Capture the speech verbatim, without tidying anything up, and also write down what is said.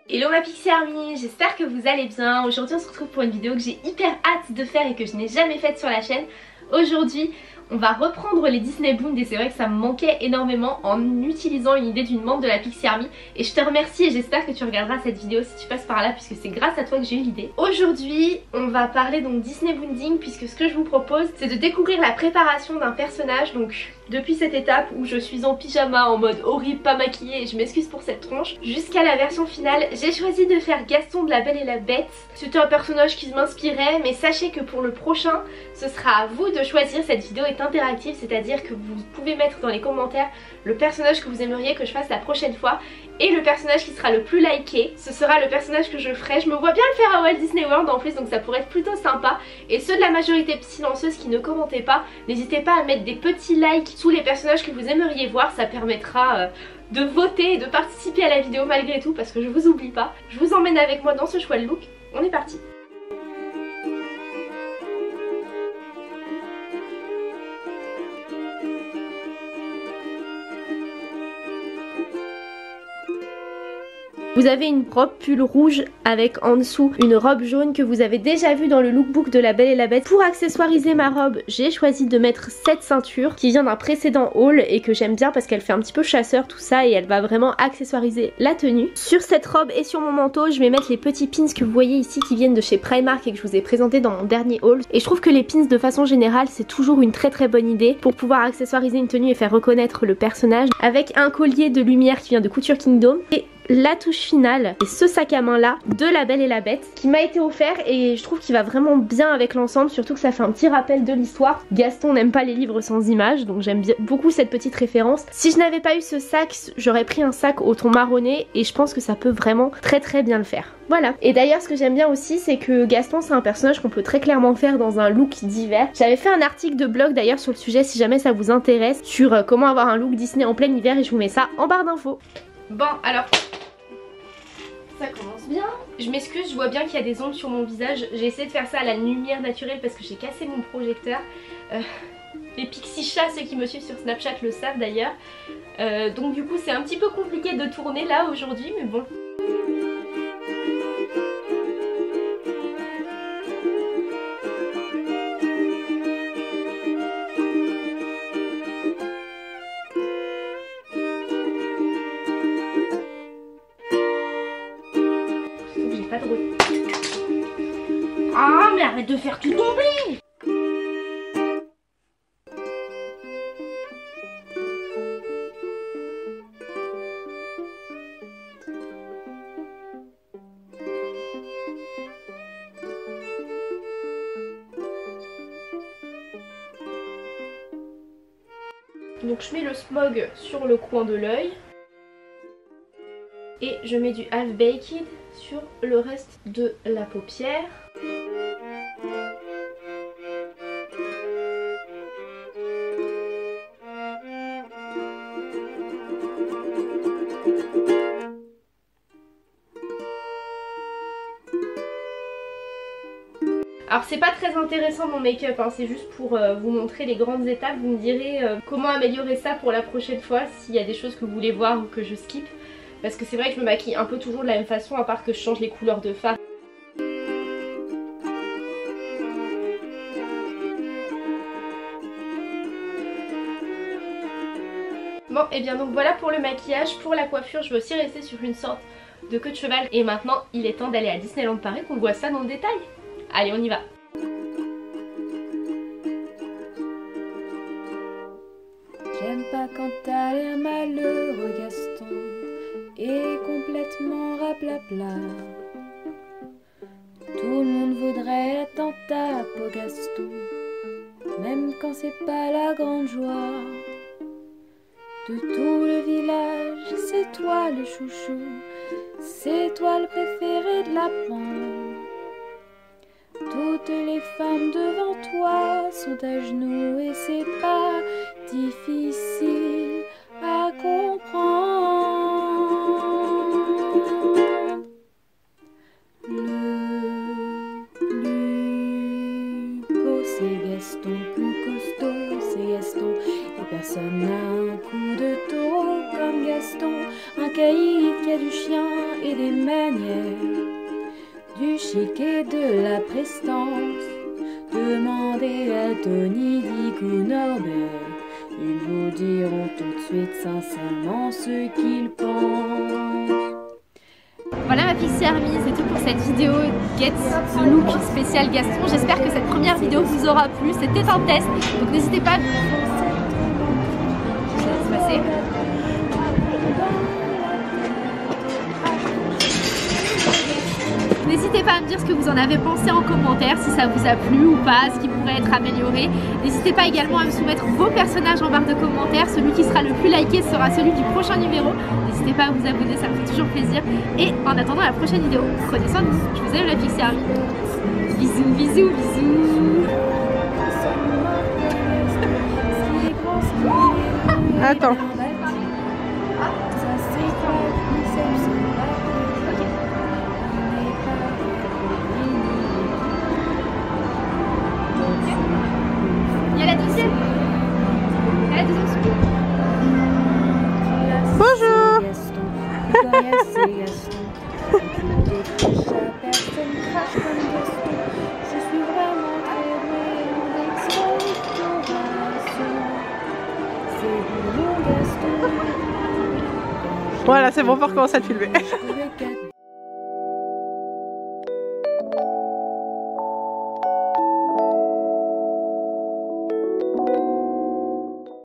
Hello ma Pixie Army, j'espère que vous allez bien. Aujourd'hui on se retrouve pour une vidéo que j'ai hyper hâte de faire et que je n'ai jamais faite sur la chaîne. Aujourd'hui on va reprendre les Disney Bound et c'est vrai que ça me manquait énormément en utilisant une idée d'une membre de la Pixie Army. Et je te remercie et j'espère que tu regarderas cette vidéo si tu passes par là puisque c'est grâce à toi que j'ai eu l'idée. Aujourd'hui on va parler donc Disney Bounding puisque ce que je vous propose c'est de découvrir la préparation d'un personnage. Donc depuis cette étape où je suis en pyjama en mode horrible, pas maquillée et je m'excuse pour cette tronche, jusqu'à la version finale, j'ai choisi de faire Gaston de La Belle et la Bête. C'était un personnage qui m'inspirait, mais sachez que pour le prochain, ce sera à vous de choisir. Cette vidéo est interactive, c'est-à-dire que vous pouvez mettre dans les commentaires le personnage que vous aimeriez que je fasse la prochaine fois. Et le personnage qui sera le plus liké, ce sera le personnage que je ferai. Je me vois bien le faire à Walt Disney World en plus, donc ça pourrait être plutôt sympa. Et ceux de la majorité silencieuse qui ne commentaient pas, n'hésitez pas à mettre des petits likes sous les personnages que vous aimeriez voir. Ça permettra euh, de voter et de participer à la vidéo malgré tout, parce que je vous oublie pas. Je vous emmène avec moi dans ce choix de look. On est parti. Vous avez une robe pull rouge avec en dessous une robe jaune que vous avez déjà vue dans le lookbook de La Belle et la Bête. Pour accessoiriser ma robe, j'ai choisi de mettre cette ceinture qui vient d'un précédent haul et que j'aime bien parce qu'elle fait un petit peu chasseur tout ça et elle va vraiment accessoiriser la tenue. Sur cette robe et sur mon manteau, je vais mettre les petits pins que vous voyez ici qui viennent de chez Primark et que je vous ai présenté dans mon dernier haul. Et je trouve que les pins de façon générale c'est toujours une très très bonne idée pour pouvoir accessoiriser une tenue et faire reconnaître le personnage. Avec un collier de lumière qui vient de Couture Kingdom et la touche finale et ce sac à main là de La Belle et la Bête qui m'a été offert et je trouve qu'il va vraiment bien avec l'ensemble, surtout que ça fait un petit rappel de l'histoire. Gaston n'aime pas les livres sans images, donc j'aime beaucoup cette petite référence. Si je n'avais pas eu ce sac, j'aurais pris un sac au ton marronné et je pense que ça peut vraiment très très bien le faire. Voilà. Et d'ailleurs ce que j'aime bien aussi c'est que Gaston c'est un personnage qu'on peut très clairement faire dans un look d'hiver. J'avais fait un article de blog d'ailleurs sur le sujet si jamais ça vous intéresse, sur euh, comment avoir un look Disney en plein hiver et je vous mets ça en barre d'infos. Bon alors... ça commence bien. Je m'excuse, je vois bien qu'il y a des ombres sur mon visage. J'ai essayé de faire ça à la lumière naturelle parce que j'ai cassé mon projecteur. Euh, les Pixie chats, ceux qui me suivent sur Snapchat le savent d'ailleurs. Euh, donc du coup c'est un petit peu compliqué de tourner là aujourd'hui, mais bon. Pas de route. Ah mais arrête de faire tout tomber. Donc je mets le smog sur le coin de l'œil. Et je mets du half baked sur le reste de la paupière. Alors c'est pas très intéressant mon make-up, hein, c'est juste pour euh, vous montrer les grandes étapes. Vous me direz euh, comment améliorer ça pour la prochaine fois, s'il y a des choses que vous voulez voir ou que je skip. Parce que c'est vrai que je me maquille un peu toujours de la même façon à part que je change les couleurs de fard. Bon et bien donc voilà pour le maquillage. Pour la coiffure je vais aussi rester sur une sorte de queue de cheval. Et maintenant il est temps d'aller à Disneyland Paris qu'on voit ça dans le détail. Allez on y va. J'aime pas quand t'as l'air malheureux Gaston et complètement raplapla. Tout le monde voudrait être dans ta peau Gaston, même quand c'est pas la grande joie. De tout le village, c'est toi le chouchou, c'est toi le préféré de la bande. Toutes les femmes devant toi sont à genoux et c'est pas difficile à comprendre. Le plus beau c'est Gaston, plus costaud c'est Gaston, et Personne n'a un coup de taureau comme Gaston, un caïd qui a du chien et des manières, du chic et de la prestance. Demandez à Tony, Dick ou Norbert, ils vous diront tout de suite sincèrement ce qu'ils pensent. Voilà ma Pixie Army, c'est tout pour cette vidéo Get the Look spécial Gaston. J'espère que cette première vidéo vous aura plu, c'était un test, donc n'hésitez pas à... Ça va se passer. N'hésitez pas à me dire ce que vous en avez pensé en commentaire, si ça vous a plu ou pas, ce qui pourrait être amélioré. N'hésitez pas également à me soumettre vos personnages en barre de commentaires. Celui qui sera le plus liké sera celui du prochain numéro. N'hésitez pas à vous abonner, ça me fait toujours plaisir. Et en attendant la prochaine vidéo, prenez soin de vous. Je vous aime la Pixie Army. Bisous, bisous, bisous. Attends. Il y a la deuxième. Il y a la deuxième. Bonjour. Voilà, c'est bon pour commencer à te filmer.